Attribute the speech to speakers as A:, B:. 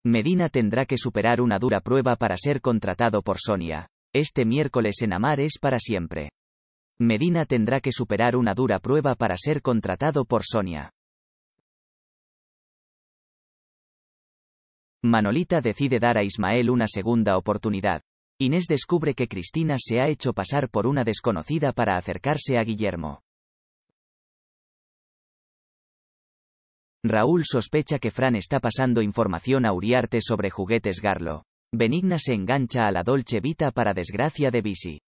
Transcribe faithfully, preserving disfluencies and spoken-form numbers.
A: Medina tendrá que superar una dura prueba para ser contratado por Sonia. Este miércoles en Amar es para siempre. Medina tendrá que superar una dura prueba para ser contratado por Sonia. Manolita decide dar a Ismael una segunda oportunidad. Inés descubre que Cristina se ha hecho pasar por una desconocida para acercarse a Guillermo. Raúl sospecha que Fran está pasando información a Uriarte sobre juguetes Garlo. Benigna se engancha a la Dolce Vita para desgracia de Bisi.